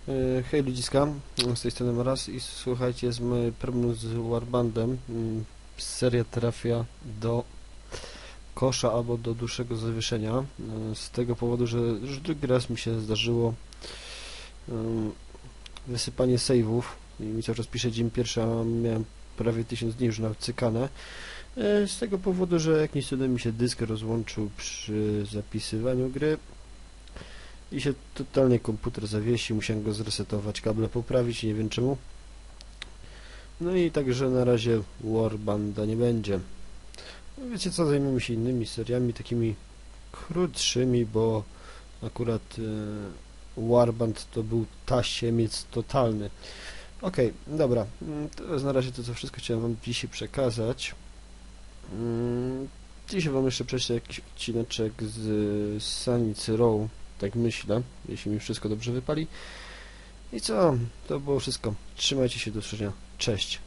Hej ludziska, z tej strony Maras i słuchajcie, jest mój problem z Warbandem. Seria trafia do kosza albo do dłuższego zawieszenia, z tego powodu, że już drugi raz mi się zdarzyło wysypanie save'ów i mi cały czas pisze dzień pierwszy, a miałem prawie 1000 dni już nawcykane. Z tego powodu, że jakimś cudem mi się dysk rozłączył przy zapisywaniu gry i się totalnie komputer zawiesił, musiałem go zresetować, kable poprawić, nie wiem czemu. No i także na razie Warbanda nie będzie. No wiecie co, zajmiemy się innymi seriami, takimi krótszymi, bo akurat Warband to był tasiemiec totalny. Okej, dobra, teraz na razie to co wszystko chciałem wam dzisiaj przekazać. Dzisiaj wam jeszcze prześlę jakiś odcineczek z Saints Row, tak myślę, jeśli mi wszystko dobrze wypali. I co? To było wszystko. Trzymajcie się, do usłyszenia. Cześć.